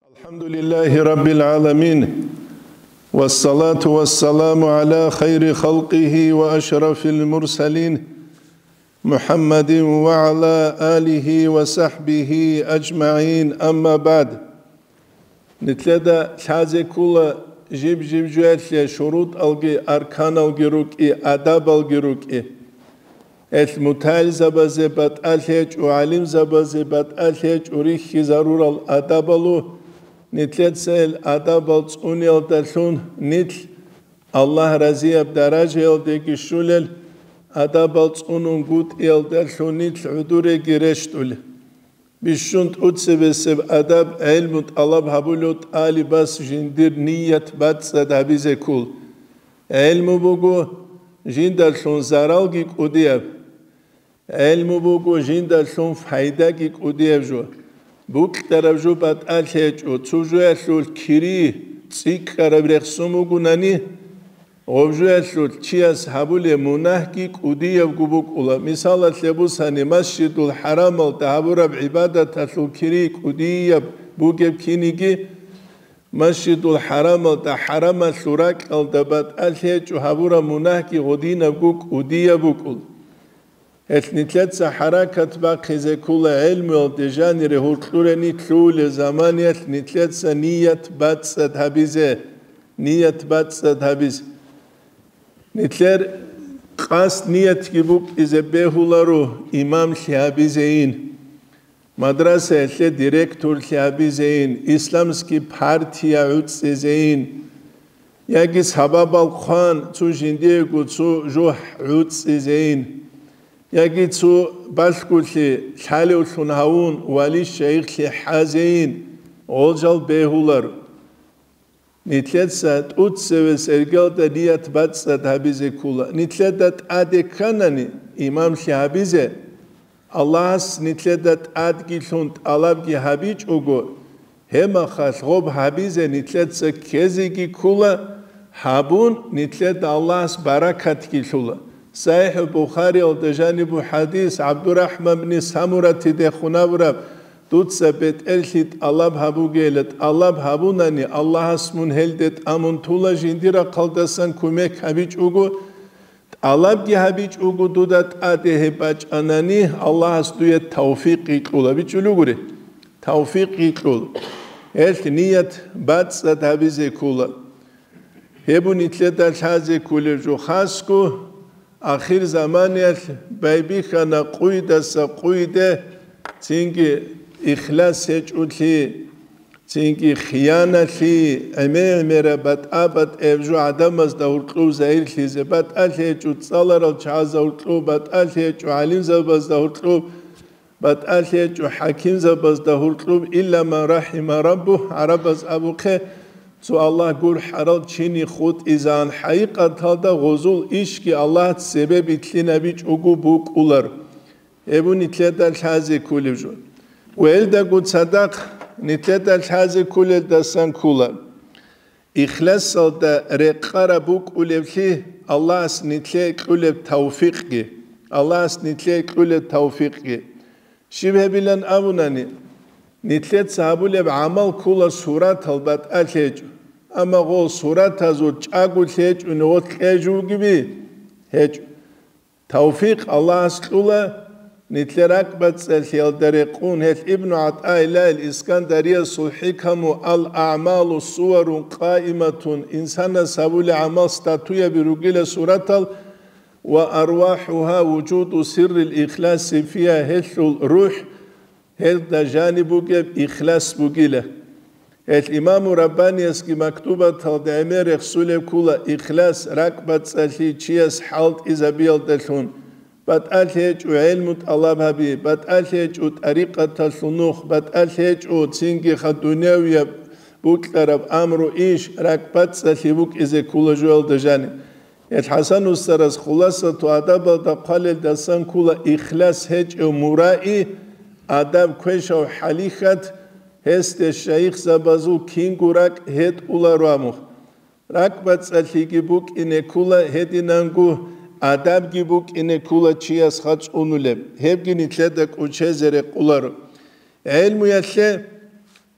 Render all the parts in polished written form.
الحمد لله رب العالمين والصلاة والسلام على خير خلقه وأشرف المرسلين محمد وعلى آله وصحبه أجمعين أما بعد نتلدى حازي كل جيب جوات شروط ألقي أركان ألقي ركي أداب ألقي ركي المتال زبازبات ألهج وعلم زبازبات ألهج وريخي ضرور الأداب له نتلت سيل أداب الصوني الدلون نتل الله رضي بدرجة الدكي شولل أداب الصونون قد الدلون نتل عدوري جرشتول بشنت أتسبسب أداب علم طلب هبولوت آلي بس جندر نية بات سدابيز كل علم بوغو جندلون زرالگي قديب علم بوغو جندلون فايداگي قديب جو بوك ترجو بات ألهج وتسوجو ألول كيري تسيك ربرخسومو ناني غوجو ألول تشياس هبولي مناهكي قديب قبوك أولا مثال أتلبوساني مسجد الحرام التهبور بعبادة ألول كيري قديب بوكب كينيكي مسجد الحرام التحرام الثراك الدبات ألهج وهبور مناهكي غدين بوك قديب بوك نتلت حركة باقي زي كل علم والدجاني رهولكلورني تلول زمانية نتلت نية باتسد هبيزة نية باتسد هبيز نتلر قاس نية كبوك إذا بيهولارو إمام لهبيزين مدرسة اللي ديريكتور لهبيزين إسلامسكي بارتيا عدسيزين يجيس حباب الخان تو جنديقو تو جوح عدسيزين يجي تو باشكولي حالي وشنهاون ولي الشيخ حازين غلجل بيهولر نتلت سات أتسوي سرقل دنيات باتسات هبيزي كولا نتلت آدي كانني إمام شهبيزي الله نتلت آدي لونت ألابجي هبيج أغو هما خاش غوب هبيزي نتلت سكيزي كولا هابون نتلت الله بركات كيشولا صحيح البخاري والجانب حديث عبد الرحمن بن سمرة تدخنا ورب دوت سبت الشيت الله بهبو جلت الله بهبونني الله اسمن هلدت امون تولا جنديرا قلدسن كومك هبيج اوغو الله بجي هبيج اوغو دودت اده باج اناني الله استوية توفيق يقول بيجولو غوري توفيق يقول الش نيت بات سد هبيزي كولا هبو نتلت الحازي كولي جو خاسكو آخر زمانیت بیبی خانه قویده سقویده چینگی اخلاص هجولی چینگی خیانتی امیل میره بات آباد افجو عدم از دهورتلو زهیر خیزه بات هجو تصالر الچاز دهورتلو بات هجو علیم زباز دهورتلو بات هجو حکیم زباز دهورتلو إلا ما رحم ربه عرب از ابوخه تو الله گور حرال چینی خود ایزان حقیقت هالدا غزول ایش که الله سبب اتلی نبیچ اگو بوک اولر ابو نتلت الحازی کولی جو و الدا گود صدق نتلت الحازی کولی دستان کولر اخلاص دا رقارا بوک اولفلی الله اس نتلت کولی توفیق گی الله اس نتلت کولی توفیق گی شبه بیلن ابونانی نتلت صحابولی بعمل کولا صورت هلبت الهج أما غول صورت هزو چاقو الهج ونغوت خيجو gibi هج توفيق الله اسكولا نتلراك بتسال دريقون هل ابن عطاء الله الإسكندرية الحكم الأعمال الصور قائمة إنسان سبول عمل ستاتوية برجل صورت وأرواحها وجود سر الإخلاص فيها هل الروح هل دا جانب بوجب إخلاص بوجله الإمام رباني اسكي مكتوبة تلدعمي رسول كولا إخلاص ركبت سالي تشيس حالت إذا بيل دلون بتألهج وعلم طلب هبي بتألهج وطريقة الفنوخ بتألهج وتسينجي خدونيوية بوك ترب أمرو إيش ركبت سالي بوك إذا كولا جوال دجاني الحسن السرس خلاصة وعدب دقال دسان كولا إخلاص هج ومرائي أدب كويش وحليخت هست الشيخ زبازو كينغوراك هد أولا رامو ركبت سالي بوك إنه كولا هدي نانغو أدب بوك إنه كولا تشياس خاتش أونولم هبجي نتلدك وچه زرق أولارو علم يتلي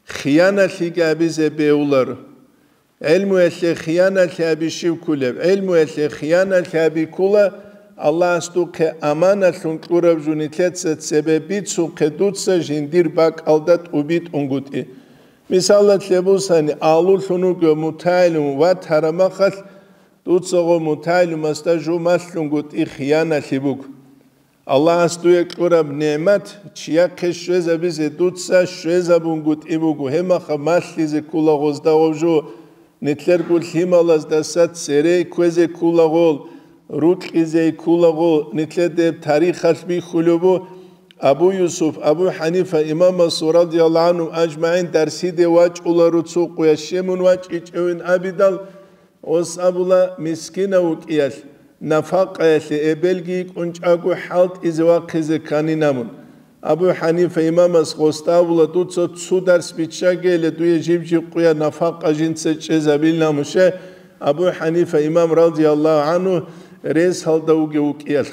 خيانة لكابيزة بيولر علم يلي خيانة لكابي شوكولب علم يلي خيانة لكابي كولا الله استوك أمانة لنكورب جونيتلت سببيت سوك دوتسا جندير باك ألدت وبيت أنغوتي مثالة لبوساني آلو لنوك متعلم واتهرمخل دوتسا متعلم استجو مالنغوتي خيانة لبوك الله استوك قرب نعمت چياك شوزا بيزي دوتسا شوزا بونغوت إبوغو هما خماليزي كولا غزدا وجو نتلر قول هيمالاز داسات سيري كوزي كولا غول روكيزي كولا غول نتلر ديب تاريخ خلبي خلوبو أبو يوسف أبو حنيفة إمام مصر رضي الله عنه أجمعين درسي دي واج أولا رتسوق ويشيمون واج إجعوين أبدال وصابولا مسكينة وكيال نفاق يلي إبلغي كنج أقو حالت إزوا قزي كاني نامون أبو حنيفة إمام أسغوستاولا دوتسو تسو درس بيتشاقي لدوية جيب جيب قويا نفاق جنسة جزابيل ناموشي أبو حنيفة إمام رضي الله عنه ريس هالدوغي وكيال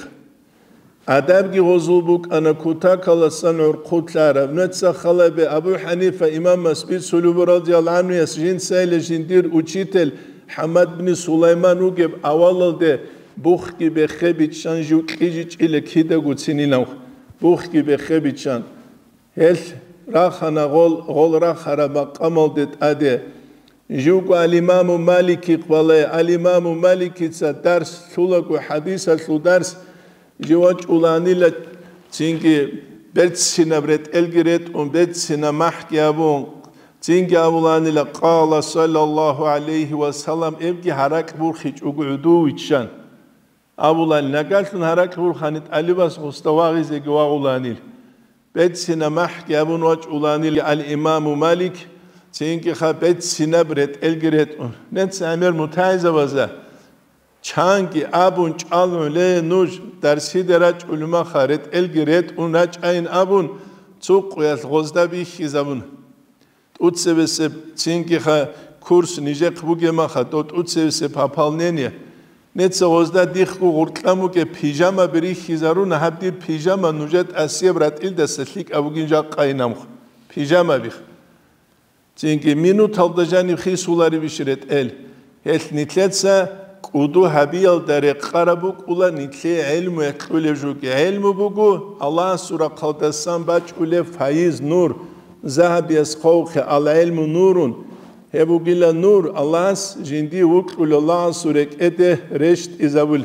أدابغي غزوبوك أنا كوتاك الله صنع القوت العرب نتسا خلابي أبو حنيفة إمام مسبيت سلوب رضي الله عنه يسجين سايل جندير وچيتل حمد بن سليمان وغيب أولل دي بوخكي بخبيت شان جو كيجيج إلى كيدا غوتسيني نوخ بوخكي بخبيت شان هل راخنا غول راخنا مقامل ديت أدي جوكو الإمام مالكي قبالي الإمام مالكي تسا درس سولكو حديثة سو درس جواج أولاني لا تينكي بيتسينا بريت إلغريت بيتسينا محكي أبون تينكي أولاني لا قال صلى الله عليه وسلم إبكي حرك بورخيج أقعدو ويتشان أولاني نقالتن حرك بورخانت ألباس مستواغي زيقوا أولاني بيتسينا محكي أبون واج أولاني الإمام مالك تينكي خا بيتسينا بريت إلغريت نتس أمير متعزة وزا چانگی آبون چالون لی نوش درسی درج علما خارد الگرید اون رج این آبون چوق ویل غزده بیخی زبون اوتسه بسه چینگی خا کورس نیجه قبوگه ما خا اوتسه بسه پاپال نینیه نتسه غزده دیخ کو غرقلمو که پیجاما بریخی زارون هب دیر پیجاما نوجد اسیه برات ایل دستلیک ابوگینجا قاینام پیجاما بیخ چینگی مینو تالدجانی خیسولاری بیشرد ال هل نیتلتسه قدو هبيل درق قربوك ولا نتلي علم يقول جوك علم بوجو الله سورة قدسان باج ولا فايز نور ذهب يسقوك العلم نور هبو جل نور الله جندي وقول الله سورة إده رشت إزابل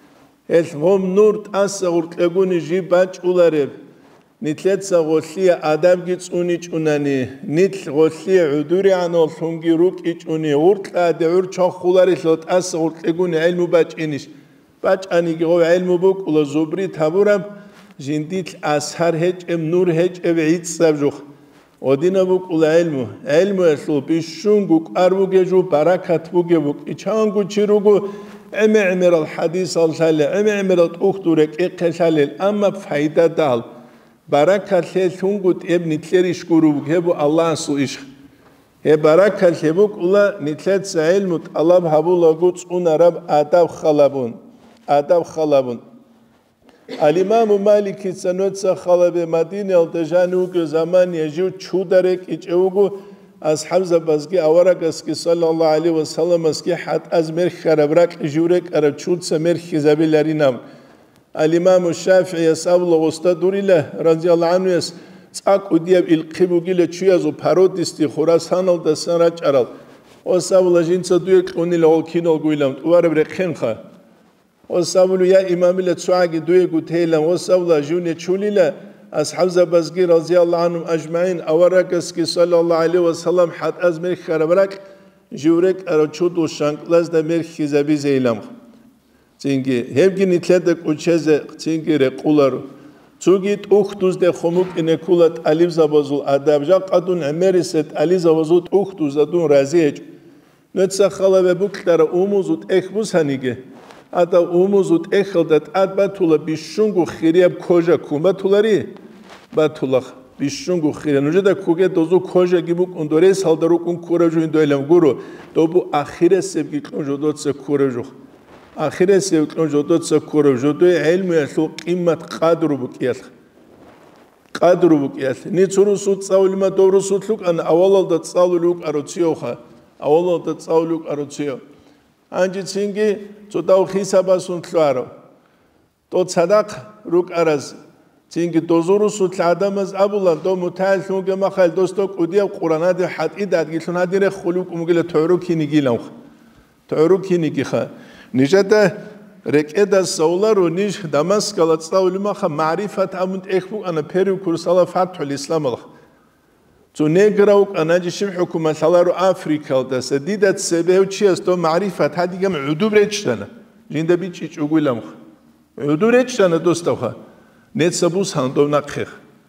هم نور تأسر كأجون جي باج ولا رب نتلت سغولي أدب جت أونيج أوناني نتل غولي عدوري عن الحنجي روك إيج أوني ورك أدعور شخولاري لط أسغول كأجون علم باج إنيش باج أني جو علم بوك ولا زبري تابورم جنديت أسهر هج أم نور هج أبعيد سبجوخ ودينا بوك ولا علم يسلو بيشون بوك أروج جو بركات بوك بوك إيشانجو تشيروجو عمر الحديث الحلال عمر الأختورك إقشالل أما فايدة دال بركة لثونغوت ابن تلريش كروبك هبو الله سويش هي بركة لبوك الله نتلت سعلمت الله بحبو لغوتس رب آداب خلابون الإمام مالك سنوت سخلاب مدينة التجانوك زمان يجيو چو درك إجعوغو أصحاب زبازكي أورك اسكي صلى الله عليه وسلم اسكي حد از مرخ خربرك جورك أرى چود سمرخ زبي لرينام الإمام الشافعي يسأل الله وستدوري له رضي الله عنه يس تاك ودياب القبو جل چيازو پارودستي خراسان الدسان راج أرال وسأل الله جنسا دوية قوني لغل كينو قويلام وارب رقين خا وسأل الله يا إمام الله تسواقي دوية قتيلام وسأل الله جوني چولي له أصحاب زبازقي رضي الله عنهم أجمعين أورك اسكي صلى الله عليه وسلم حد از مرخ خربرك جورك أرى چود وشانقلاز دا مرخ زبي زيلام تينكي هبجي نتلدك وچهزه تينكي رقولارو توجيت أختوز ده خموك إنه كولت أليف زبازول أدب جا قدون عمرست أليف زبازول أختوز دون رازيج نتسخلا ببوكتر أموزوت إخبوز هنيجه أدا أموزوت إخلدت أد باتولا بيشونغو خيرياب كوجا كوم باتولاري باتولا بيشونغو خيرياب نجدا كوجا دوزو كوجا جيبوك اندوريس هالدارو كون كوراجو إندويلام غورو دوبو آخير سبكي كونجو دوت سكوراجو آخر سيكون جدود سكور جدود علم يسوق قيمة قدر بكيل قدرو بكيال نيتورو سوت صاول ما دورو سوت لوك أنا أول ده تصاول لوك أروتشيو خا أول ده تصاول لوك أروتشيو أنجي تيجي تداو خيسابا سنتلوارو تو صدق روك أرز تيجي تزورو سوت العدمز أبولا تو متعال لوك ما خال دوستوك وديا القرآن ده حد إيداد قلتلون هذه رخ خلوك ومقولة تعروك هنيجي لوخ تعروك هنيجي خا نجده ركعة السولار ونيش دمشق على تصاول ما خا معرفة أمد إخبو أنا بيرو كورسالا فتح الإسلام الله تو نيجراوك أنا جيشم حكومة سالارو أفريقيا ده سديدة سبيه وشيء استو معرفة هذه جم عدوب ريتشتنا جيندا بيتش يقول لهم عدوب ريتشتنا دوستوها نت سبوس هندو نقخ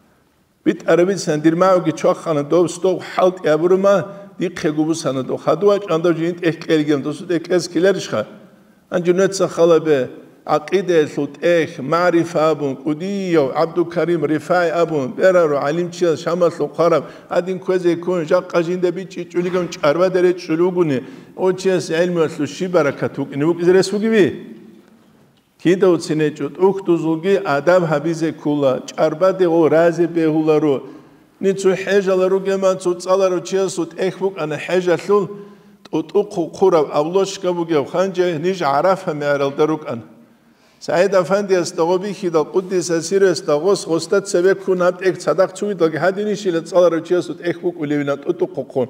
بيت عربي سندير معه كي شاخ هندو استو حالت يابرما ديك خجوبوس هندو خدواج عندو جينت إخكاليجم دوستو إخكاس كيلرش خا أنجنت سخالبه عقيدة صوت معرفة أبون قديو عبد الكريم رفاعي أبون برارو علم تشيل شمال القرب هادين كوزي يكون جاق قاجين دبيتشي تقوليكم شاربا دريت شلوغوني أو تشيل علم وسلوشي بركاتوك إنه إزاي سوقي بيه كيدا وتسنيجود أختوزوجي آداب حبيزة كولا شاربا ده أو رازي بهولارو نيتو حاجة لارو جماعة صوت صالارو تشيل صوت إخبوك أنا حاجة لول أتوقع قرب أولوش كبوجي خانجة نيج عرفها ميرال دروك أنا سعيد أفندي استغوبي خدا قدس أسير استغوص غستات سبب كون هبت إك صدق توي دلك هاديني شيلت صار رجيسوت إخ بوك ولينا أتوقعون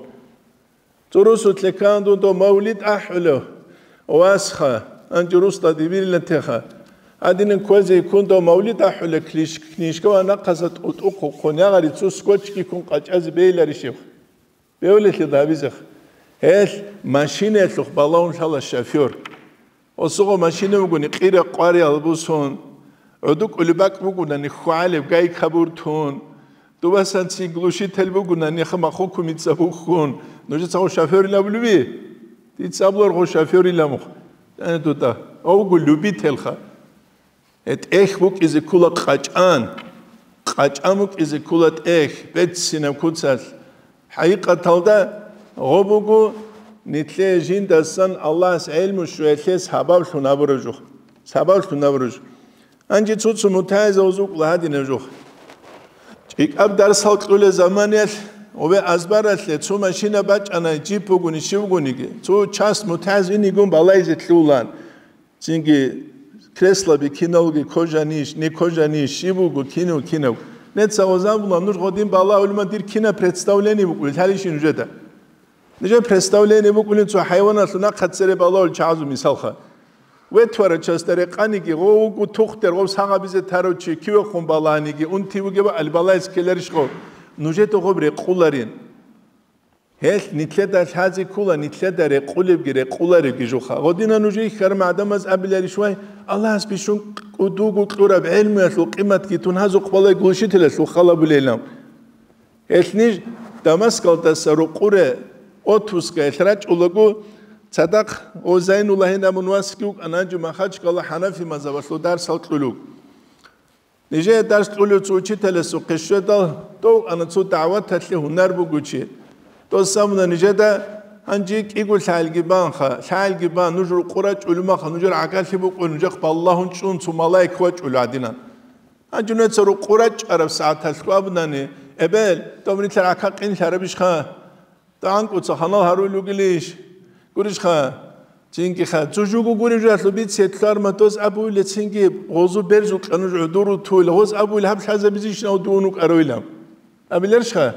تروسوت لكان دون دو مولد أحلو واسخة أنجروس تدبير لنتخا هادين كوزي يكون دو مولد أحلو كنيشكا وأنا قصت أتوقعون يا غري تسوس كوتش كي كون قاج بيلا رشيخ بيولت لدابيزخ هل ماشينة لخ بالله شاء الله الشافير وصغو ماشينة مقولي قيرة قاري البوسون عدوك أولباك مقولنا نخوالب جاي كبورتون تو بس أنتي غلوشي تلبو قلنا نخما خوكم يتسابوخون نوجد ساو شافير لا بلوبي تيتسابلور خو شافير لا مخ أنا توتا أو قلوبي تلخا ات إخ بوك إذا كولا قاجان قاجامك إذا كولا إخ بيت سينام كوتسال حقيقة تلدا غبوكو نتلي جين دسان الله علم وشويتلي سبب شنابرجو سبب شنابرجو أنجي تسوت متعز وزوق لهادي نجوخ إك أب درس هالكل زمانيل وبي أزبارت لي تو ماشينا باج أنا جيب بقولي شو بقولي تو شخص متعز إني يقوم بالله يزتلولان تيجي كريسلا بكينوجي كوجانيش نيكوجانيش شيبوجو كينو نتساوزان بلا نور قديم بالله ولما دير كينا представление بقول هالشي نجده نجا представление بقولين تو حيوانات لنا قد سري بالله والشعزو مثالها وتورا چستري قانيكي غو توختر غو ساغا بيزه تاروچي كيو خون بالانيكي اون تيوگه با البالا اسكلرش غو نوجه تو غبري قولارين هل نتلدا حازي كولا نتلدا ري قولب گري قولاري گيجوخا غدينا نوجه خرم ادم از ابلاري شوي الله اس بيشون قدوغو قرا بعلم يسو قيمت كي تون هازو قبالا گوشي تلسو خلا بليلام هل نيج دمشق تسرو قره اوتوسكا اخراج اولغو صدق وزين الله نمنواسكيوك أنا جو ما خدش كلا حنفي مذهبه درس القلوب نجى درس القلوب توشي تلسو قشة تو أنا تو دعوات تطلع هنر بقولشي تو سامنا نجى ده هنجيك يقول سالجبان سالجبان نجر قرج علماء نجر عقل في بقول نجح بالله هنشون تو ملاك وجه علادنا هنجو نتصر قرج عرب ساعة تسقابناني أبل تمرين ترعكق إن شربش خا تانك وتصحنا هارولو قليش گوریش خا چینکی خا چوجوگو گوری جات لبیت سیتلار ماتوز ابویل چینکی غوزو برزو قانوج عدورو طول غوز ابویل هم حزب بزیش نو دونوک ارویلم ابیلرش خا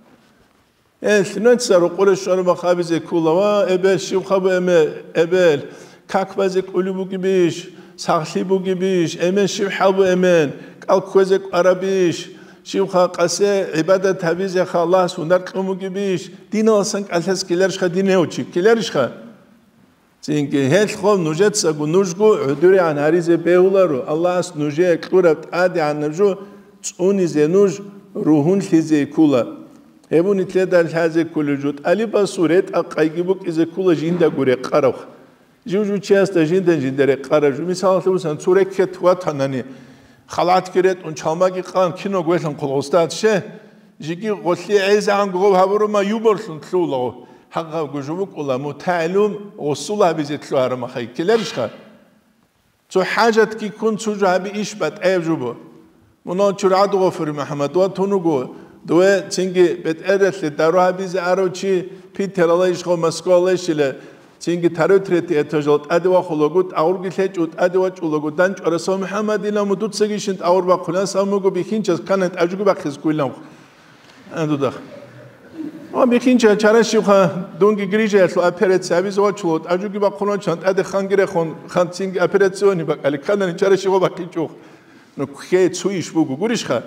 نوت سر قولش شانو مخابز کولاوا ابل شیو خابو ابل کاک باز قلوبو گیبیش ساخلی بو گیبیش امن شیو حبو امن کالکوزک عربیش شيخ قاسي عبادة تبيز خلاص ونرقم وجبيش دين أصلاً كالهس كلارش خا دين هوتشي كلارش خا زين كهل خوم نوجت سقو نوجو عدوري عن هريزة بيولارو الله أس نوجي كلورة عادي عن نوجو توني زنوج روحون لزي كولا هبون يتلدا الحازة كل جود علي بسورة أقايجبوك إذا كولا جيندا غوري قارخ جوجو تشاست جيندا قارج مثال تقولون سورة كتوات هناني خلات كرت اون چالماگی قان كينو گوشن قلوستاد شه جيگي قلي عايز عن گو هبرو ما يوبرسن تلولو حقا گوجوك ولا متعلم وصولها بيزتلو هرما خي كلامش خا تو حاجت كي كنت سوجا بي ايش بات ايجوبو مناچور عدو غفر محمد و تونوگو دوه چنگی بت ارتل دروها بیز اروچی پیتر اللهش خو مسکالش له چنگی تروترتی اتجالت ادوا خلوگوت اورگیلچ ات ادوا چولوگو دنچ رسول محمد اینا مدود سگیشند اور با خلاص امگو بخینچ از کنت اجگو بخیز کویلام اندو دخ ما بخینچ چراشی خو دونگی گریجه اسلو اپرات سابیز و چولوت اجگو با خلون چند اد خانگیره خون خان چنگ اپراتسیونی با علی کندن چراشی خو بخینچو نو خیت سویش بگو گوریش خا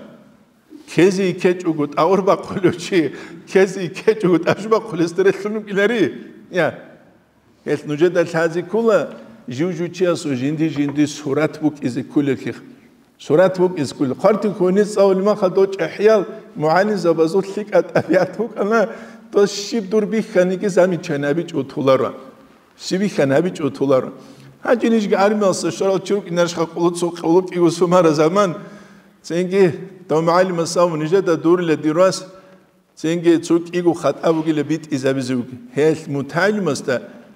کسی کج اوگود آور با خلوچی کسی کج اوگود اش با خلسترسونم ایلاری یا هست نوجه دل تازی کولا جوجوچی اسو جندی صورت بوک از کوله کی صورت بوک از کوله خارتی کنی سوال ما خدوچ احیال معانی زبازوت لیک ادبیات بوک اما تو شیب دور بی خانی که زمین چنابی چوتولارا شیبی خنابی چوتولارا هنچنینش که ارمی استشارات چروک اینش خالد سوق خالد ایگوسو مار زمان سینگی تو معلم مسام نجات دور لدیراس سینگی چوک ایگو خط ابوگی لبیت ایزابیزوگی هل متعلم است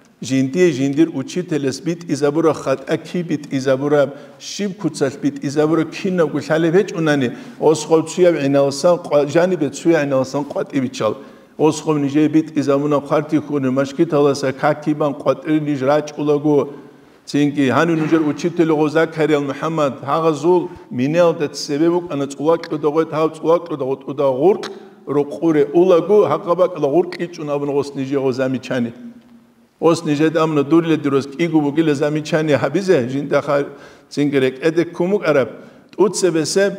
جندیر اوچی تلس بیت ایزابورا خط اکی بیت ایزابورا شیب کوتسال بیت ایزابورا کینا گوشاله هیچ اونانی اسخوب سوی عناصر جانی بیت سوی عناصر قطعی بیچال اسخوب نجات بیت ایزامونا خارتی خونه مشکی تلاسا کاکی بان قطعی نجراج اولگو چینکی هنوز نجار اوچیت لغوزا کریال محمد هاغزول مینال دت سببوک آن چولاک اداغت هاو چولاک اداغورک رقوره اولگو حقابک اداغورک ایچون آبن غص نجی غزامی چانی غص نجی دامن دوری لدروس ایگو بگیل زامی چانی حبیزه جین داخل چینکرک ادک کموک عرب اوت سبب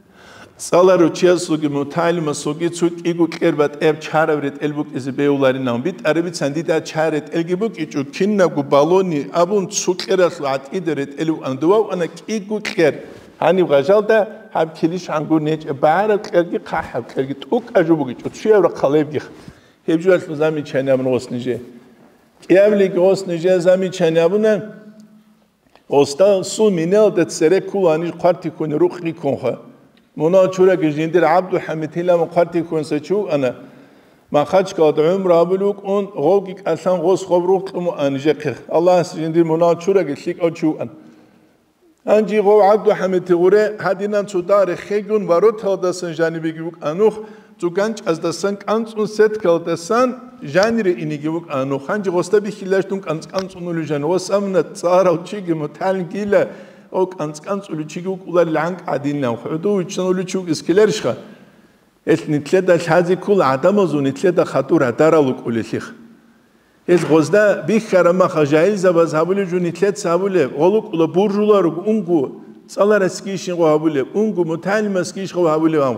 سالارو چیاسوگی متعلم سوگی چوک ایگو کربات اب چهارورت البوک از بیولاری نام بیت عربی چندی تا چهارت الگیبوک ایچو کیننا گو بالونی ابون چوک ارسلات ایدرت الو اندوو انا ایگو کر هانی غجال دا هم کلیش عنگو نیچ بارد کرگی قاحب کرگی توک اجوبوگی چو چیه را قلیب گیخ هیچ وقت زمین چنی ابون غص نجی کیابلی غص نجی زمین چنی ابونه غصتا سو مینال دت سره کولانی قارتی کنی روخی کنخه مناچورا جندیر عبد حمید هلا مقارتی کنسه چو انا ما خاچ کاد عمر ابلوک اون غوگی اصلا غوس خبروق مو انجق الله جندیر مناچورا گشیک اچو ان انجی غو عبد حمید غوره هدینان چو دار خیگون وارد هدسن جانبی گوک انوخ تو گنج از دستن کانس اون ست کالدسن جانیر اینی گوک انوخ انجی غوستا بیخیلشتون کانس اونلو جان وسامنت صارو چیگی متال گیله او کانس اولوچیگو کولار لانگ عدین نام خودو وچن اولوچوگ اسکلرش خا اس نتلد شازی کول عدم ازو نتلد خطور دارالوک اولشیخ اس غزدا بیخرما خجایل زباز هبول جو نتلد سابوله اولوک اول برجولار اونگو سالار اسکیشین قو هبوله اونگو متعلم اسکیش قو هبوله وام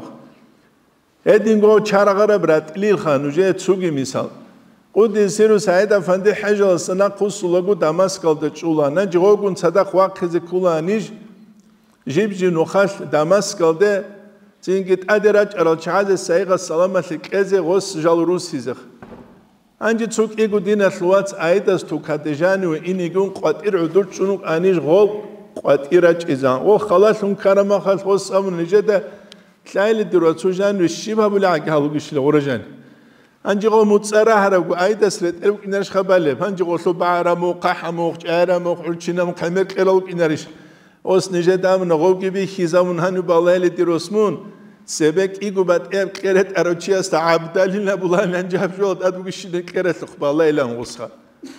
ادینگو چارغره برات لیل خانوجه تسوگی مثال قد سيرو سعيد أفندي حاجة السنة قصة دمشق الدجولانة جوجون صدق واقع زكولانيج جيب جنوخاش دمشق الد تيجي أدرج على شهادة سعيد السلامة لكذا غص جالروسي زخ أنجي تسوق إيجو دين الوقت عيد استوكاتجاني وإنيجون قاتير عدول شنوك أنيج غول قاتيرج إذا وخلاص هم كرما خلاص غص أمر نجده تلاقي الدراسة جان والشباب ولا عجالو قشلة ورجان انجی قو متصرح هرگو عید اسرت الوک اینرش خبله انجی قو سو بعرمو قحمو چهرمو خلچینم خمر کلوک اینرش اوس نجات دام نقوقی بی خیزمون هنو بالایل دیروسمون سبک ایگو بات اب کرت اروچی است عبدالی نبولان انجاب شد ادو گشیدن کرت بالایل انوسخا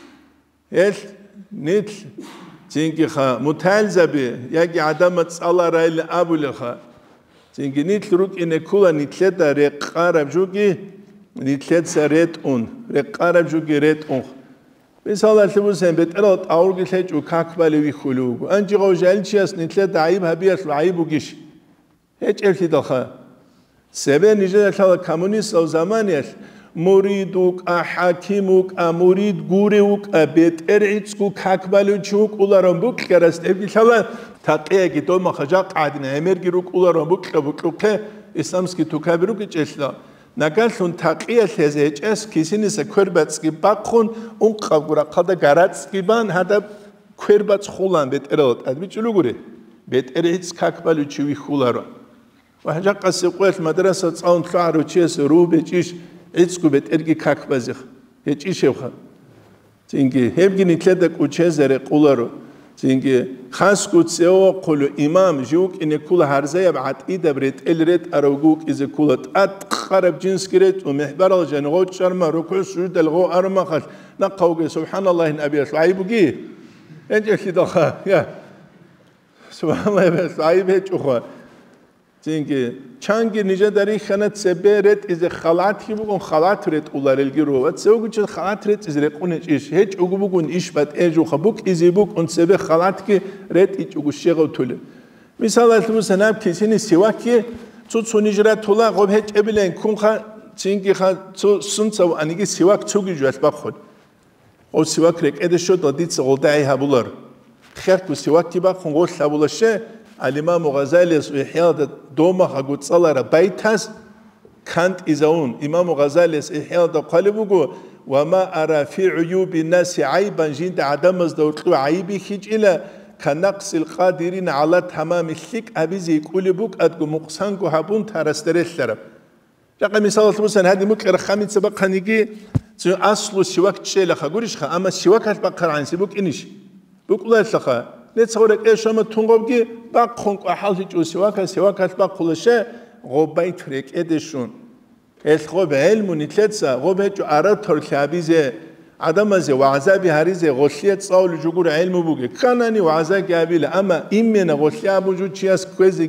هل نیت چینکی خا متعلزبی یکی عدمت صلا رایل ابول خا چینکی نیت روک اینه کولا نیتله داره قارب جوگی نیتلت سرت اون رقارب جو گرت اون مثال التبو سنبت الات آورگی تج و کاک بالی خلوق انجی قوجال چیست نیتلت عیب هبیت عیب وگیش هیچ التی دخه سبب نیجه دخل کمونیست او زمانیش موریدوک حاکیموک مورید گوریوک بیت ارعیتسکو کاک بالی چوک اولارم بوک کرست ابی شلا تقیه کی تو مخجاق عادینه امرگی روک اولارم بوک که اسلامسکی تو کبروک چشلا نگالشون تقیه تزهج است کسی نیست کرباتسکی باکون اون قبورا قدا گراتسکی بان هدا کربات خولان بیت اراد ادبی چلو گوره بیت ارهیت کاکبالو چوی خولارا و هجا قصی قویت مدرسه تاون فعرو چیز رو بچیش ایتسکو بیت ارگی کاکبازیخ هیچ ایشه بخواه تینگی هبگی نیتلدک او چیز ره قولارو تینگه خاص کتسیو قلو امام جوک اینه کل هرزه بعد ایده برید الرید اروگوک از کلت خرب جنس کرد و محبر الجنغوت شرما رکوع سجود الغو ارما خش نقوقي سبحان الله إن أبي سعيب جي أنت شيء دخا يا سبحان الله أبي سعيب هيك أخوة تيجي چانگی نجات داری خنات سبرت از خلات کی بگن خلات رت اولار الگیرو و تسوق چه خلات رت از رقونش ایش هیچ اگو بگن ایش بد ایجو خبوک ایزی بگ اون سبه خلات کی رت ایش اگو شیعه طوله مثال التمس هناب کسینی سواکی تو سونیجرات طولا قب هیچ ابلین کن خا تینگی خا تو سنتو انیگی سواک چوگی جوات بخود او سواک رک ادشو دادیت سقولدای هبولار خیرت کو سواکی بخون قول هبولشه الإمام غزالي إحياء دوما خقول صلى بيتهز كانت إزاون إمام غزالي إحياء قلبه وما أرى في عيوب الناس عيبا جند عدم دورتو عيبي خج إلى كنقص القادرين على تمام الشك أبيزي قلبك أدقو مقصانكو هبون ترستريش لرب رقم مثال مثلا هذه ممكن رخامين سبق خنيجي أصل السواك تشيل خقولش خا أما السواك هتبقر عن سبوك إنش بقول لك نتصورك إيش ما تنقبكي باقخونك أحالي جو سواك باقولشه غوبايت فريك إدشون الخوب علم ونتلتسا غوب هجو عرب تركابيزه عدم زي وعذابي هريزه غشيت صاول جوجور علم بوجي كانني وعذاب قابله أما إمنا غشيا بوجود شيء كويزي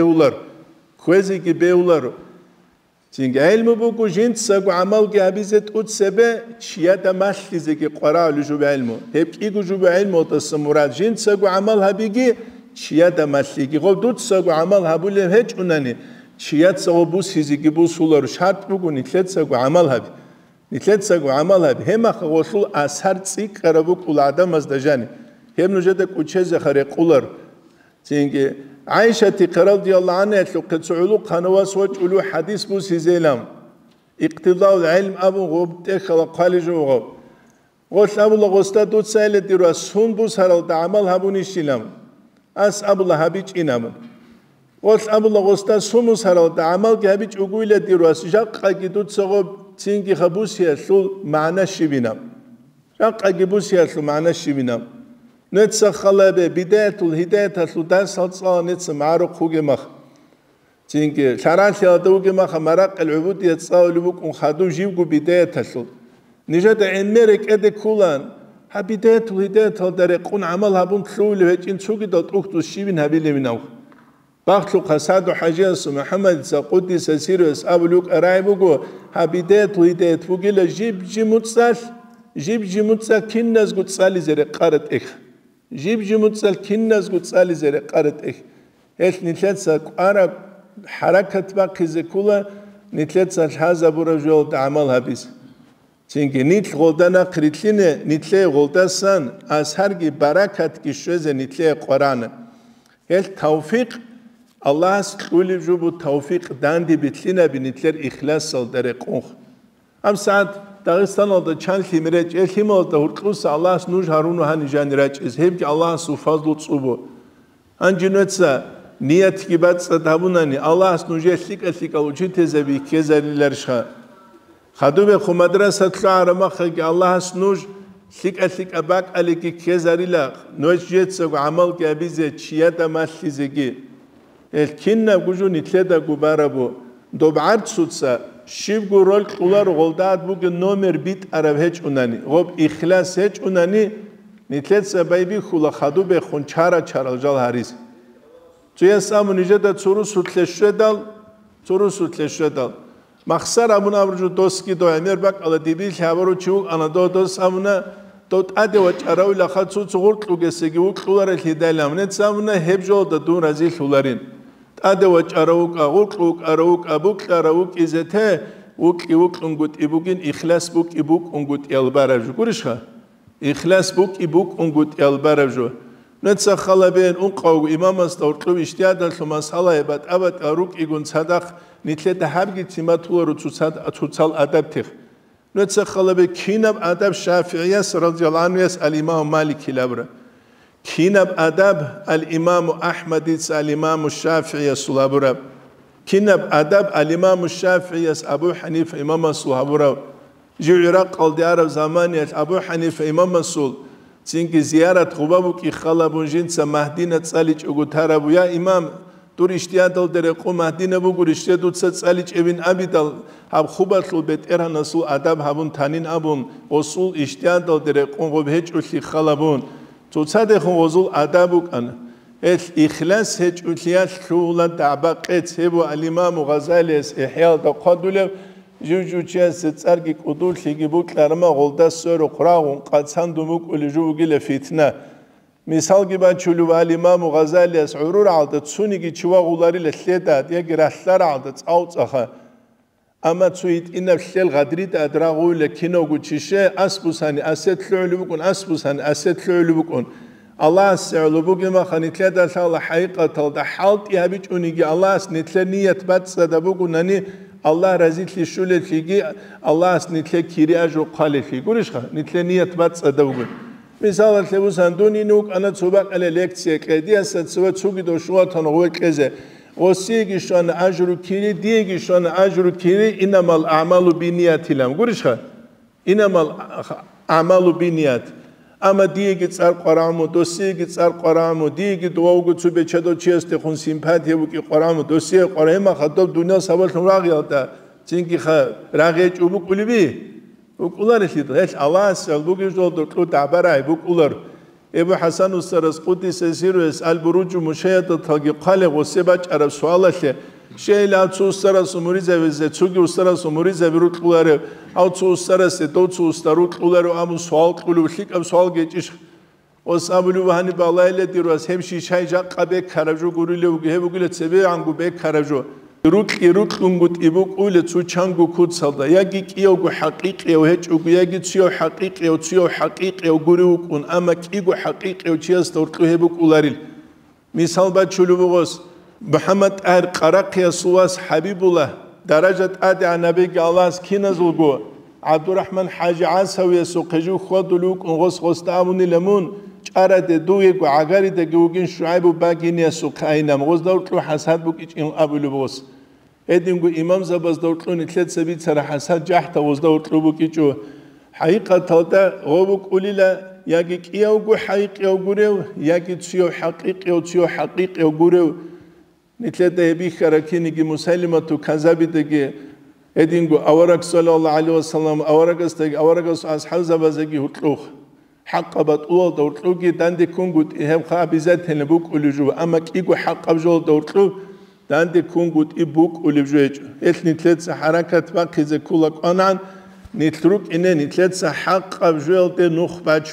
كي بيولر تيجي علم بوجو جنت ساقو عمل قابيزه تقول سبه شيء دمشق زي قراء لجوب علمه هيك إيجو جوب علمه تصمرات جنت ساقو عمل هبيجي شيء دمشق غوب دوت ساقو عمل هبوله هج أنني شيء ساقو بوس هزيجي بوس هولر شرط بوجو نتلت ساقو عمل هبي نتلت ساقو عمل هبي هم خواصل أثر تيك قربوك العدم از دجاني هم نجدك وشيء خرق قولر تيجي عائشة رضي الله عنها قد سعلو قنواس وجعلو حديث بوس زيلام اقتضاء العلم أبو غوب تخل قال جوغب غوش أبو الله غستا دوت سائلة ديرو سون بوس هرال دعمل هبوني شيلام أس أبو الله هبيج إنام غوش أبو الله غستا سون بوس هرال دعمل هبيج أقويلة ديرو جاقا دوت سغب تينجي خبوس يسلو معنى شبينام جاقا بوس يسلو معنى شبينام نتسا خلابه بداية الهداية تسلودان سلطان نتسا معروق خوغي مخ تينكي شرعات يادوغي مخ مراق العبودية تصاولي بوك ونخادو جيوغو بداية تسلود نجد عميرك ادي كولان ها بداية الهداية تلدرقون عمل هابون تلولي ويجين تسوغي دات اختو الشيبين هابيلي مناوخ باقلو قصادو حاجيس محمد ساقودي سسيرو اسابو لوك اراي بوكو ها بداية الهداية فوقيلا جيب جيموتسال كناز قد سالي زي قارت اخ جيب جموتسال كناز قد سالي زي قارت اخ هيش نتلتسا قارا حركة باقي زكولا نتلتسا الحازة برجول تعمل هبيس تينكي نتل غلدانا قريتلين نتلي غلداسان أسهرقي بركات كشوزة نتلي قرآن هيش توفيق الله سقولي بجوبو توفيق داندي بتلينا بنتلر إخلاص سالدار قنخ أم ساعد داغستان oldu çan limirec elhim oldu hurqus Allah nuj harunu hani janirac is hem ki Allah su fazlu tsubu anjinetsa niyet gibatsa tabunani Allah nuj eslik aluci tezebi kezeliler şa khadu be khumadrasat arama ki Allah nuj eslik abak aliki kezarila nojjetsa amal ki bize çiyada maslizegi elkinna guju nitleda gubarabu dobart sutsa شيب قرول قلار غلدات بوك نومر بيت عرب هج أناني غب إخلاص هج أناني نتلت سبايبي خلا خدو بخون چارا جال هاريز تويا سامو نجدا تورو سوتلش دال مخسر أبون أبرجو دوسكي دو أمير باك على ديبيل حبارو چوك أنا دوس أمونا دوت أدي وچاراوي لخد سوت غورت لوگسيگي وك قلار الهداية لامنت سامونا هبجول دون رزيل خلارين أده وجاروك أغوك أروك أبوك أروك إزته وك أنقط إبوكين إخلاص بوك إبوك أنقط يالبارجو كورشها إخلاص بوك إبوك أنقط يالبارجو نتسخل بين أنقاو إمام استورقو اشتياد المسألة يبات أبد أروك إيقون صدق نتلت حبقي تيماتولو تتصال أدب تخ نتسخل بين كينب أدب شافعية رضي الله عنه الإمام مالك لابره كينب أدب الإمام أحمد الإمام الشافعي الصلابرب كينب أدب الإمام الشافعي أبو حنيفة إمام الصلابرب جو عراق الديار زمانية أبو حنيفة إمام الصل цинги зиярат хубавуки халабун жинца махдина цалич угутарабу я имам туриштиадал дереқу махдина бугуриштия дуца цалич эвин абидал хаб хубатлу бетеранасул адаб хабун танин абун осул иштиадал дереқу гобхечули халабун цуцадехун озул адабукан эл ихлас хечулият шула дабақет себу алимаму газалис ихял да қадулев Жужучес царги кудулхиги букларма голда сөрө курагун катсан думук улужугиле фитна мисал гиба чулу алимаму газалис урур алды цуниги чувагулариле леда дегираллар алды цауцаха ама цуит инавлел гадрит адрагуле киногучише асбусани асетлөлүбүкун асбусани асетлөлүбүкун Allah se'lu bugün makhanitleda sağla haqiqatal da halt yabiç unigi Allah nitle niyet batsa da bugün hani Allah razitli şuletligi Allah nitle kiriyaju qalefi gurishqa nitle niyet batsa da bugün misal tebusan duninuk ana tsubaq ale leksiya qediyasa tsuva tsugido shuatan qoqeze osigi shon ajru kiri digi shon ajru kiri inamal a'malu biniyatilam gurishqa inamal a'malu biniyat ama digi tsar qoramu dosigi tsar qoramu digi duogu tsube chado chieste khun simpatiya buki qoramu dosi qorema khadob dunya sabal ragiyata chinki kha ragech ubuk ulibi ular eşit hiç Allah bugi joldur tu tabaray buk ular Ebu Hasan ustaras qudis sirus al burucu mushayata tagi qale gosebach arab sualashe şeyla ustaras umurize ve tsugi ustaras umurize virutları Out ustaras dotsu ustarutları amu sual qulublik am sual geçiş o sabulu hani balayla diros hemşi şayca qabe karaju gurule hebugule sebe angu be karaju rutlungut ibuk ule tsu changu kutsalda yagi kiyogu haqiqi o hiç ugu yagi tsiyo haqiqi o tsiyo haqiqi o gurukun ama kigu haqiqi o çiyasta urtlu hebuk ularil misal ba çulubugos Muhammed er qaraqiya suwas Habibullah درجة أدي عن نبي الله كينزلقو عبد الرحمن حاج عاصوي سوقجو خدلوك غص غستاموني لمون أراد دويك وعقاري دقوقين شعيب وباقيني سوقاينا مغز دورتلو حساد بوك إن أبو لبغس إدنقو إمام زباز دورتلو نتلت سبيت سر حساد جاحتا وز دورتلو بوك إيجو حقيقة تلتا غوبوك أوليلا ياكي كيوغو حقيقي وغوريو ياكي تسيو حقيقي وتسيو حقيقي وغوريو Nitlete hebi karakini musalimatu kazabitegi edingu avarak sallallahu aleyhi ve sellem avarakastagi avarakas ashazabazagi hutluh haqqabat ul dawtlugi dandi kungut hem khabizat henbuk uluju ama kigu haqqabjol dawtlu dandi kungut ibuk uluju et nitlet harakat baqize kulak anan nitluk ine nitlet haqqabjol de nukhbat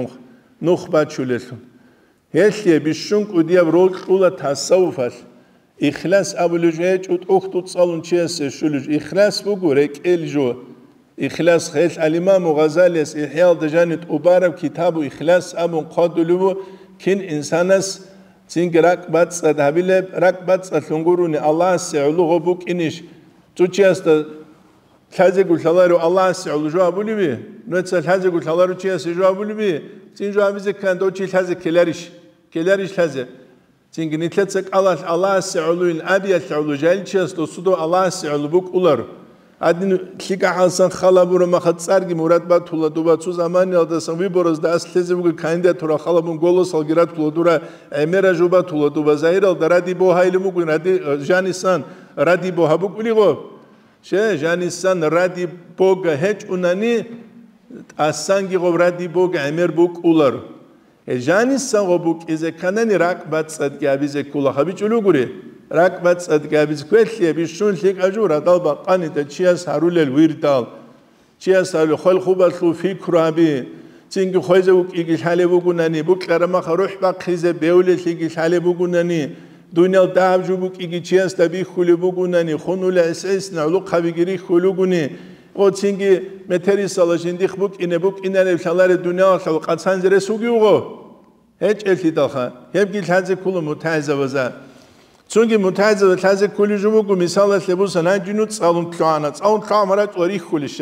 shuleshun hesye bishunk udiya rol ula tasawufas İhlas abulujet ut uhtut salun çiyase şuluj ihlas bu rekeljo ihlas khel al-imam Ghazali İhya dejanit ubarab kitabu ihlas abun qadulu kin insanas cingerak bat sadabile rakbat salunguruni Allah se'ulu gobuk iniş tuçyasta tazegul salaru Allah se'ulu jabulubi netsel tazegul salaru çiyase jabulubi cinjabize kando çil taze keleriş taze Çünkü nitletsek Allah se'ulun abiya se'ulu jelçiyas dosudo Allah se'ulu buk ular. Adin şika hasan khalaburu makhatsargi Murat Batullah dubatsu zaman yaldasan viboros da asleze bugün kayında tura khalabun golos algirat tuladura emera jubatullah duba zahir al radi bo hayli bugün radi janisan radi bo habuk uligo. Janisan radi boga hiç unani asangi go radi boga emer buk ular. Janisan gobuk ize kanani rakbat sadgabize kula habiç uluguri rakbat sadgabiz kwetliye bir şunlik ajura dalba qanita çiyas harulel virdal çiyas halu khol khubatlu fikrabi çünkü khoyzuk igil hale bugunani bu qarama ruh baqize bewlet igil hale bugunani dünya davjubuk igi çiyas tabi khulu bugunani khunul esesna lu qabigiri khuluguni o çünkü meteri salajindik buk ine şalare dünya şal qatsanzere sugyugo hiç eltidalha hep gil taze kulu mutazawaza çünkü mutazawa taze kulu jubuku misalasle bu sana günut salun plana salun kamarat ve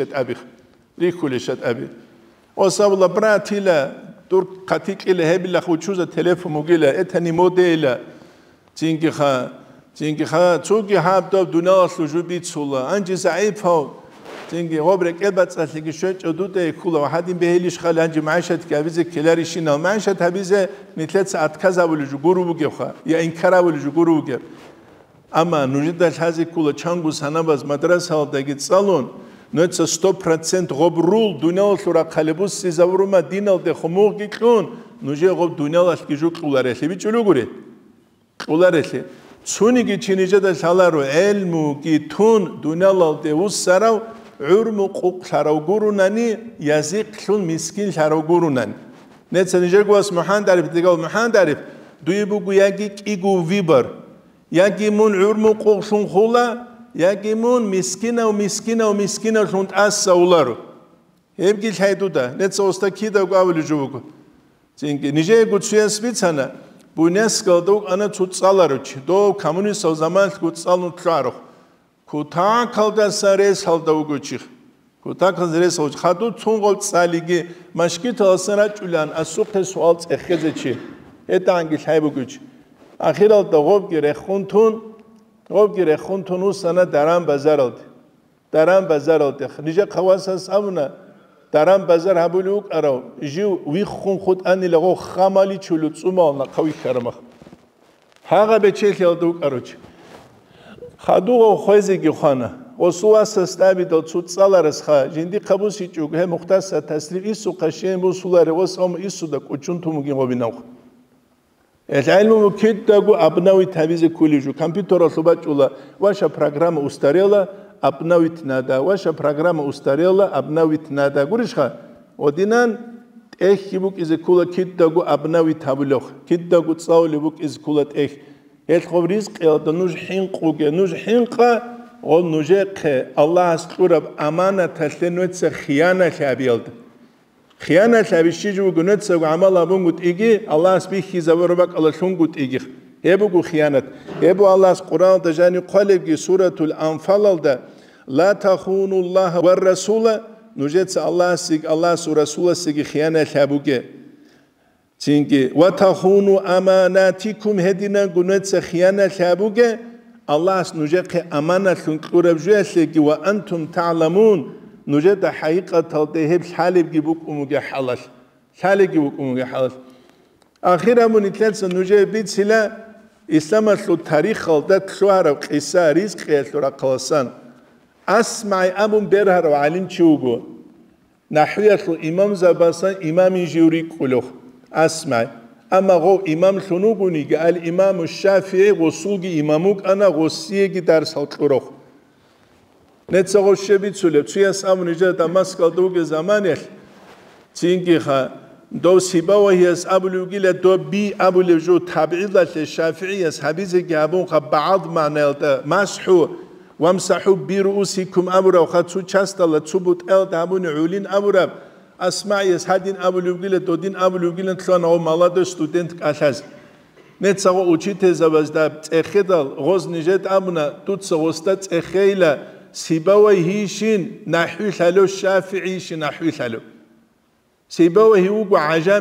rihkulishet abi o sabla bratila dur qatik ile hebilla khuchuza telefonu gile etani modela çünkü ha çünkü habda dünya şujubit sulla anci zaif تيجي غبرك إبت أصلي شوية أدوته يكولا واحد بهليش خلانج معيشة كابيزة كلاريشينا معيشة هابيزة مثل ساعات كذا ولا جورو بجوخا يا إنكارا ولا جورو بجو أما نوجد هذه كولا شانغوس هنابز مدرسة هالدقيت صالون نوتس 100% غبرول دنيا الثورة خالبوس سيزاورما دينا الدخمور كيكون نوجي غب دنيا الكيجو كولاريسي بيجلو غوري كولاريسي سونيكي تشينيجا سالارو علمو كي تون دنيا الدوس سراو عرمو قوق سراو غوروناني يزيق شون مسكين سراو غورونان نتس نيجرغواس محان داريف ديغال محان داريف دويبوغو ياغي كيغو فيبر ياغي مون عرمو قوق شون خولا ياغي مون مسكينة شون تاساولارو هبجي حيدودا نتس اوستا كيدا غاولو جوغو تينكي نيجي غوتسيا سبيتسانا بونيسكال دوغ أنا تتصالروش دو كمونيست زمان تتصالن تلارو كوتا كالدا ساريس هالدوغوشيخ كوتا كالدريس هوش خادو تونغول تساليجي مشكي تلسنا جولان أسوق سوال تأخذتشي إتانجي حيبوغوش أخيرا دوغوب غير خونتون وسنا درام بازارد نيجا خواسس أمنا درام بازار هبولوك أراو جو ويخون خود أني لغو خامالي چولو تسومالنا قوي كرمخ هاغا بچيل يالدوك أروچ خادوغو خوزي گيخوانا وسوا سستابي دو تسوت سالارس خا جندي قبوسي چوك هي مختص تسليم إسو قشين بوسولاري وسام إسو دا كوچون توموغي غوبيناوخ العلم مكيد داغو أبناوي تابيز كوليجو كمبيوتر صباچولا واشا برنامج أستريلا أبناويت نادا واشا برنامج أستريلا أبناويت نادا غوريشخا ودينان إخيبوك إذا كولا كيد داغو أبناوي تابلوخ كيد داغو تصاولبوك إذا كولا إخ الخو رزق يلدا نوج حينقا ونوجق الله استورب أمانة تسلنوت خيانة شابيلد خيانة شابيشيجو غنوت سو عمل أبونغوت إيجي الله سبيخي زوربك الله شونغوت إيجي هبوغو خيانة هبو الله القرآن تجاني قلب سورة الأنفال ده لا تخونوا الله والرسول نوجد الله ورسول سيغ خيانة شابوغي تينكي وتخونوا أماناتكم هدينا غنوت خيانة شابوغي الله نوجد أمانة لنقرب جوه وأنتم تعلمون نوجد حقيقة تلتهب حالب جيبوك أموغي حالش أخيرا من إتلال سنوجد بيت سلا إسلام الشو تاريخ خلدت شوهر وقصة رزق يشورا قلسان أسمع أبون برهر وعلم شوغو نحوية شو إمام زباسان إمام جوري قلوخ أسمع أما غو إمام شنوغوني قال إمام الشافعي غصوغي إماموك أنا غصيغي درس هالقروخ نتساغو الشبيت سولب تسوية سامو نجا دمسك دوغ زمانيش تينكي خا دو سيباوه يس أبولوغي لدو بي أبولوغو تابعيد للشافعي يس حبيزي جابون خا بعض معنى مسحو وامسحو برؤوسكم أبورا وخاتسو چاستا لتسوبوت دابون عولين أبورا أسمع يس هادين أبولوغي لدو دين أبولوغي لنتلوان أو مالادو ستودنت كاشاز نتساغو اوچيته زبازدا تخيدال غوز نجد أبونا توتساغوستا تخيلا سيباوه هيشين نحوي حلو الشافعي شين نحوي حلو سيباوه هو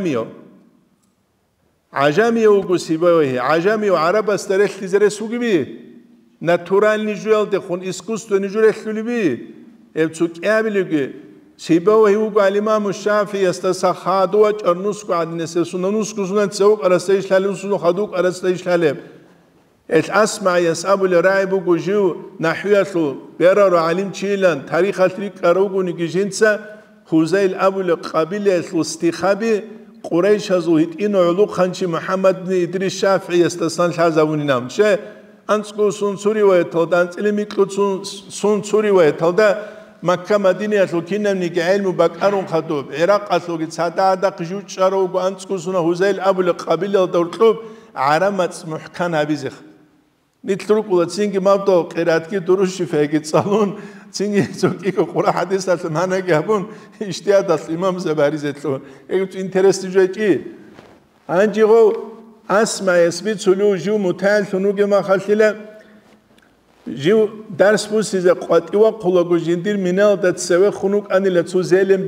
عجامي وقو سيباوه عجامي وعرب استريح لزره سوقي بي ناتورال نجوال دخون اسكوستو نجوره خلو بي ابتوك ابلوغي سيباوه هو الامام الشافعي استسخادو ارنسكو عد نسسو ننسكو سنان تسوق ارستيش حلو سنو خدوك ارستيش حلو الأسمع يسأبو لرائبو جو نحوية بيرارو علم تشيلان تاريخ التريك أروغو نجيجينسا خوزيل أبو لقابلة استخابي قريش هزوهيت إنو علوق خانشي محمد بن إدريس الشافعي يستسان شازاوني نام شا أنسكو سنسوري ويتالدا أنس إلميكلو سنسوري ويتالدا مكة مدينة أسلو كينام نيجي علم باك أرون خطوب عراق أسلو كي تسادا عدق جوج شاروغو أنسكو سنة خوزيل أبو لقابلة دورتلوب عرامت محكان هبيزيخ نتلوك ولا تسينجي مابدو قراتكي دروشي فاكي تصالون تسينجي زوكيكو قرا حديث أسلمانا جابون اشتياد الإمام زباري زيتلون ايكو انترست جوكي أنجي غو أسمع يسبيت سلو جو متال سنوكي ما خلتلا جو درس بوسيزة قواتي وقلقو جندير منال دا تسوي خنوك أني لتسو زيلن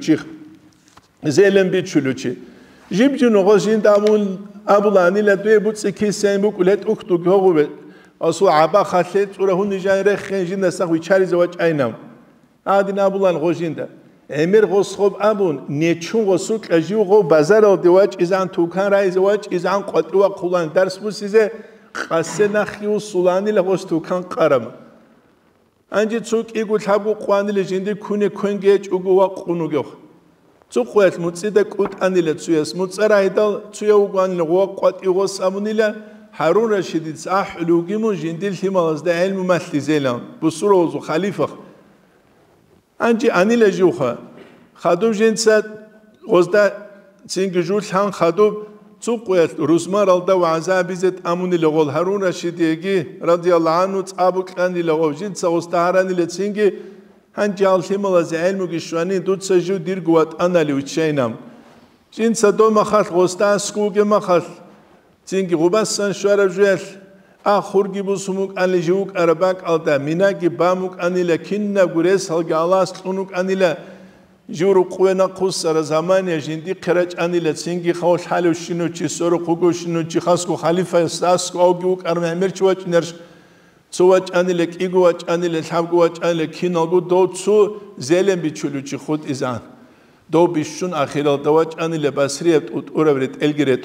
بيتشلوشي جيب جنو غوشين دامون أبولاني لدوي بوتسي كيسين بوك ولاد أختو جهوبت أصو عبا خلت ورهون نجان رخين جين نسخ ويشاري زواج أينام Adin abulan gojinda. Emir gosxob abun nechun gosu qajiu go bazar aldewach izan tukan ra izwach izan qatwa qulan dars bu size qasena khiu sulani la gos tukan qaram. Anji tsuk igu thabu qwanile jindi kune kongech ugu wa qunugo. Tsuk qwet mutsida qut anile tsuyas mutsara idal tsuya uganile wa qat igos amunila Harun Rashid sah lugimu jindil himalazda ilmu maslizelan bu surozu khalifa Anji anile juha khadub jinsat gozda singi julhan khadub Tsukuyat Rusmar alda wa azabizet amunile gol Harun Rashidiyegi radiyallahu anhu tsabu kanile gol jinsa gostaharanile singi Anji alhimalazi ilmu gishwani dutsa ju dirguat anali uchaynam Jinsa do makhal gosta skuge makhal Singi gubassan şuara juyel Khurgi busumuk anli juk arabak alda minagi bamuk anile kinna gures halga alas tunuk anile Juru qwena qussara zamani jindi qirac anile singi khawsh halu shinu chi soru qugu shinu chi khasku khalifa sasku augiuk arma merchwach nersh Tsuwach anile kiguwach anile thabguwach anile kinagu do tsu zelen bichulu chi khud izan Do bishun akhiral dawach anile basriyat ut uravret elgiret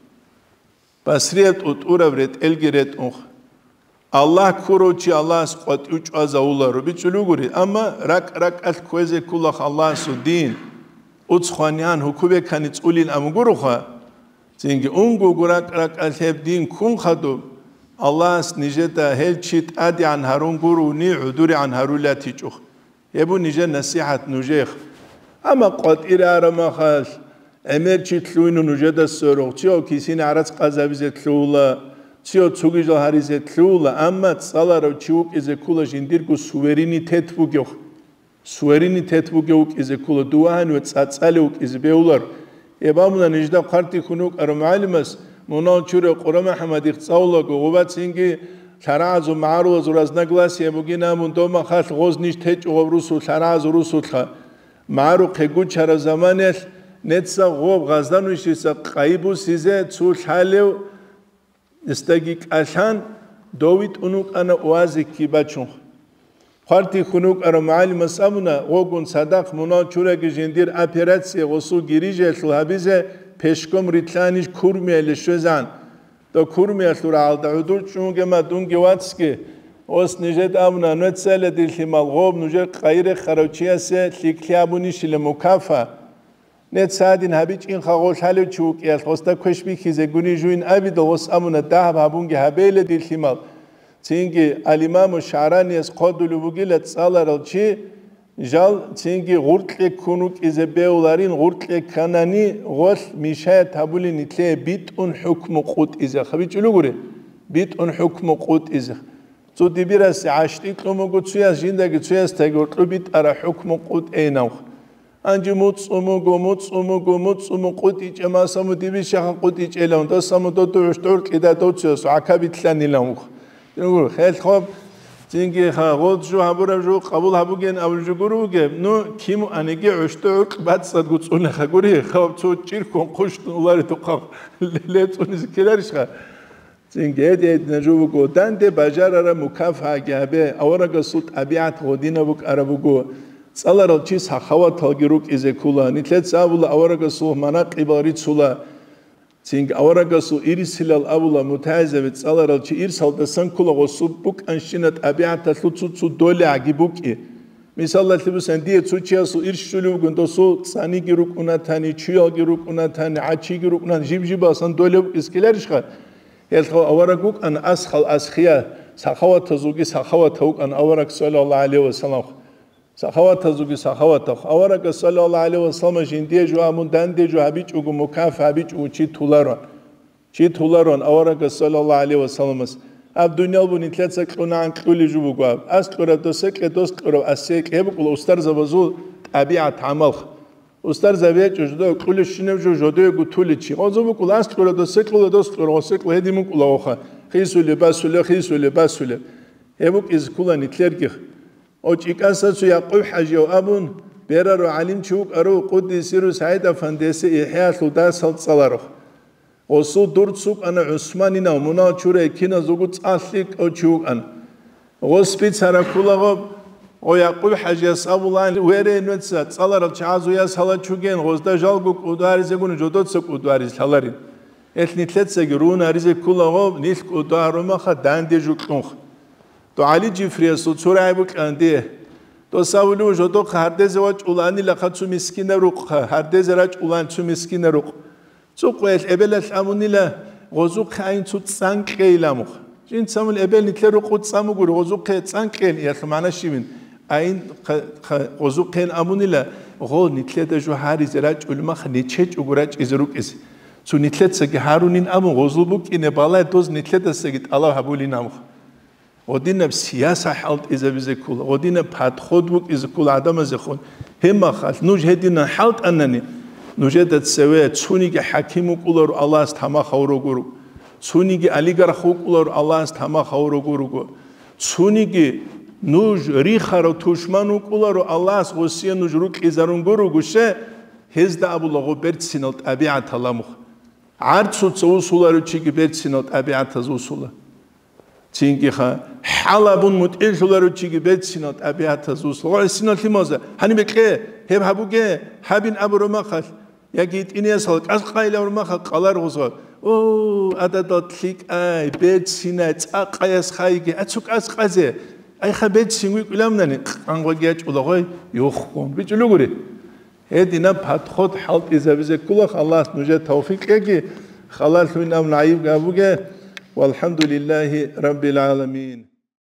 Basriyat ut uravret elgiret Allah kurochi Allah sqat uch azaular bichuluguri amma rak al kweze kullah Allah sudin utskhanian hukube kanits ulin amguruha zingi ungu gurak rak al hebdin kun khadu Allah nijeta helchit adi an harun guru ni uduri an harulati chuh yebu nije nasihat nujekh amma qat ira ma khal emerchit luinu nujeda sorog chio kisin arats qazabizet lula Tio tsugijal harizet lula amma tsalaro chiuk ize kula jindirgu suverenitet bugyoh Suverenitet bugyoh ize kula duahan ve tsatsaliuk ize beular Ebamuna nijda qarti khunuk armalimas Munan chure Qura Muhammadi tsawla gobat singi Tarazu ma'aruz raznaglas yebugina mundoma khal ghoz nish tech rusul tarazu rusul kha Ma'ru qegu chara zamanel netsa gob ghazdanu shisa qaybu size tsul halew Istagik ashan David unuk ana oazik kibachun Qarti khunuk ara maalim samuna ogun sadak muna churagi jindir operatsiya osu girije habize peshkom ritlanish kurmiyele shozan Do kurmiyel alda udur chunge ma dungi watski os nijet amna netsele dilhimal gob nuje qayre kharawchiyase likliabuni shile mukafa Net sadin habich in khagol halu chuk el khosta khashbi khize guni juin abid was amuna dahab habunge habele dil himal Tingi al-imam Sha'rani es qadulu bugilet salaralchi jal tingi gurtle kunuk ize beularin gurtle kanani gol misha tabulin itle bit un hukmu qut ize khabichulu gure bit un hukmu qut ize so dibiras ashti tlumu gutsuyas jindagi tsuyas tagurtlu bit ara hukmu qut einaw Anji mutsumu quti chama samu dibi shakha quti chelan da samu do tor qida do tsos akabit lanilan Yungu khel khob jingi kha god ju habura ju qabul habugen avju guruge no kim anege ushtor bat sad gutsune khaguri khob tso chirkon qushtun ulari to qab letun zikeler shkha jingi ed naju go dande bajarara mukafa gabe awraga sut abiat godina buk arabugo Tsalaralchi sakhawa talgiruk ize kula nitlet savula awaraga su manaqibari tsula Ting awaraga su irisilal avula mutazevet tsalaralchi irsalda sankula gosu buk anshinat abiata tsu dole agibuki Misalla tibu sendiye tsuchia su irshulu gundo su tsani giruk unatani chuyal giruk unatani achi giruk unan jibjiba san dole iskiler ishka Yelkhaw awaraguk an askhal askhiya sakhawa tazugi sakhawa tauk an awarak sallallahu alaihi wasallam Sakhawata zugi sakhawata awaraga sallallahu alaihi wasallam jindiye ju amun dande ju habich ugu mukaf habich uchi tularon awaraga sallallahu alaihi wasallam ab dunyal bu nitletsa quna an quli ju bugu as qura dosek dos qura asek ebqul ustar zabazul tabiat amal ustar zavet ju quli shine ju jodo gutuli chi ozubu qulas qura dosek dos qura osek hedimu qulaoxa khisule basule ebuk iz kula nitlergi Oçikasatsu yaqub hajiyo abun beraro alim çuk aru qudisiru Said Efendisi ihya suda salsalarıq. Osu durtsuk ana Osmanina muna çure kina zugut aslik o çuk an. Ospit sarakulago ويقول حاجة سابولان ويرين وتسا تصالر الشعازو يا صلاة شوكين غوزدا جالقو قدواريز يقولون جودوتسا قدواريز هلارين إثني ثلاثة جرون أريزة كل غوب نيل قدوارو مخا دان دي جوكتونخ تو علي جيفريا سوتسورا يبوك أنديه تو ساولو جودو هردز واج أولاني لخاتسو مسكين روق هردز راج أولان تسو مسكين روق سو قويل إبلا الأموني لا غوزوق خاين تو تسانك إلاموخ جين تسامل إبل نتلرو قد سامو غور غوزوق تسانك إل يا خمانا شيمين أين غوزوق خين أموني لا غو نتلدا جو هاريز راج أولمخ نتشج وغراج إزروك إز سو نتلت سجى هارونين أمو غوزلبوك إن بالا دوز نتلت سجى الله هبولين أمو ودينا بسياسة حالت إذا بزكول ودينا بحد خدوك إذا كل عدم زخون هم خال نوج هدينا حالت أنني نوجدت سوية تسونيك حكيمك أولر الله استحما خورو غورو تسونيك أليغر خوك أولر الله استحما خورو غورو تسونيك نوج ريخارو توشمانوك أولر الله سوسيا نوج روك إزارون غورو غوشة هزدا أبو لغو برد سينالت أبيعت الله عرض سوت سوسولارو تشيكي برد سينالت أبيعت زوسولا تينكي خا حلبون متئلشولارو تشيكي برد سينالت أبيعت زوسولا غير سينالت لماذا هني بكي هم هبوكي هبين أبو رمخال يجيت إني أسألك أسقايل أبو رمخال قالر غزال أوه أدادات ليك أي برد سينات أقايس خايجي أتسوك أسقازي أي خبيت سينوي كلامناني أنغو جيج أولغوي يوخون بيجلو غوري هدينا بحد خود حالت إذا بزي كلخ الله نجد توفيق يجي خلال من أمن عيب قابوغي والحمد لله رب العالمين